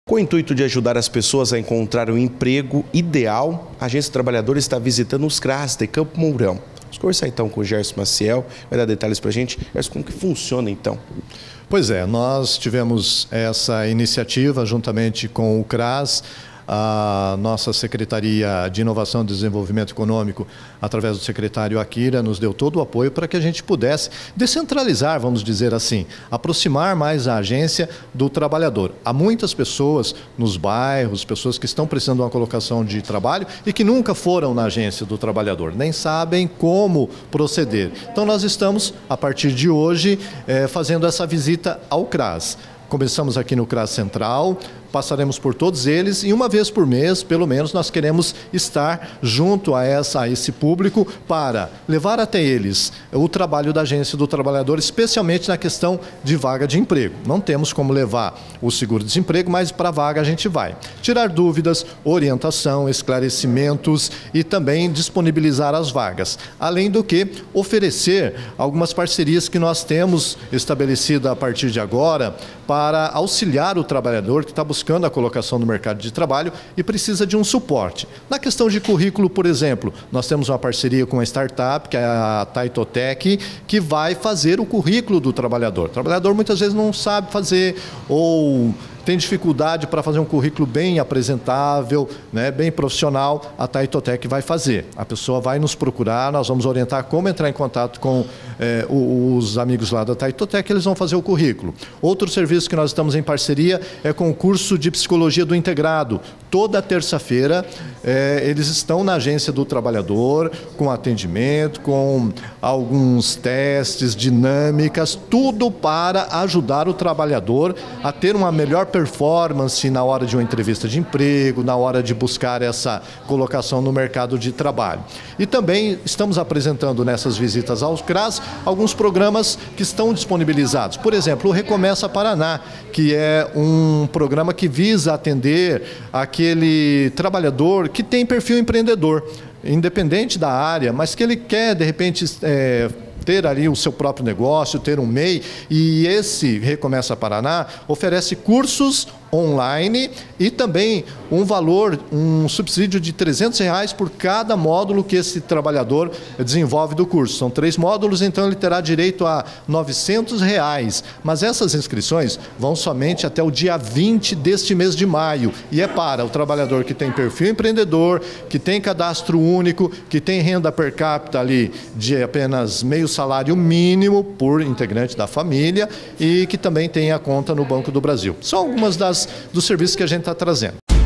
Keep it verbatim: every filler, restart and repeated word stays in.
Com o intuito de ajudar as pessoas a encontrar o emprego ideal, a Agência Trabalhador está visitando os CRAS de Campo Mourão. Vamos conversar então com o Gerson Maciel, vai dar detalhes para a gente. Gerson, como que funciona então? Pois é, nós tivemos essa iniciativa juntamente com o CRAS, a nossa Secretaria de Inovação e Desenvolvimento Econômico, através do secretário Akira, nos deu todo o apoio para que a gente pudesse descentralizar, vamos dizer assim, aproximar mais a agência do trabalhador. Há muitas pessoas nos bairros, pessoas que estão precisando de uma colocação de trabalho e que nunca foram na agência do trabalhador, nem sabem como proceder. Então nós estamos, a partir de hoje, eh, fazendo essa visita ao CRAS. Começamos aqui no CRAS Central, passaremos por todos eles e uma vez por mês, pelo menos, nós queremos estar junto a, essa, a esse público para levar até eles o trabalho da Agência do Trabalhador, especialmente na questão de vaga de emprego. Não temos como levar o seguro-desemprego, mas para a vaga a gente vai. Tirar dúvidas, orientação, esclarecimentos e também disponibilizar as vagas. Além do que, oferecer algumas parcerias que nós temos estabelecidas a partir de agora para auxiliar o trabalhador que está buscando buscando a colocação no mercado de trabalho e precisa de um suporte. Na questão de currículo, por exemplo, nós temos uma parceria com uma startup, que é a Taitotec, que vai fazer o currículo do trabalhador. O trabalhador muitas vezes não sabe fazer ou tem dificuldade para fazer um currículo bem apresentável, né, bem profissional, a Taitotec vai fazer. A pessoa vai nos procurar, nós vamos orientar como entrar em contato com eh, os amigos lá da Taitotec, eles vão fazer o currículo. Outro serviço que nós estamos em parceria é com o curso de Psicologia do Integrado. Toda terça-feira eh, eles estão na Agência do Trabalhador, com atendimento, com alguns testes, dinâmicas, tudo para ajudar o trabalhador a ter uma melhor performance na hora de uma entrevista de emprego, na hora de buscar essa colocação no mercado de trabalho. E também estamos apresentando nessas visitas aos CRAS alguns programas que estão disponibilizados. Por exemplo, o Recomeça Paraná, que é um programa que visa atender aquele trabalhador que tem perfil empreendedor, independente da área, mas que ele quer, de repente, é, ter ali o seu próprio negócio, ter um M E I, e esse Recomeça Paraná oferece cursos online e também um valor, um subsídio de trezentos reais por cada módulo que esse trabalhador desenvolve do curso. São três módulos, então ele terá direito a novecentos reais. Mas essas inscrições vão somente até o dia vinte deste mês de maio. E é para o trabalhador que tem perfil empreendedor, que tem cadastro único, que tem renda per capita ali de apenas meio salário mínimo por integrante da família e que também tem a conta no Banco do Brasil. São algumas das dos serviços que a gente está trazendo.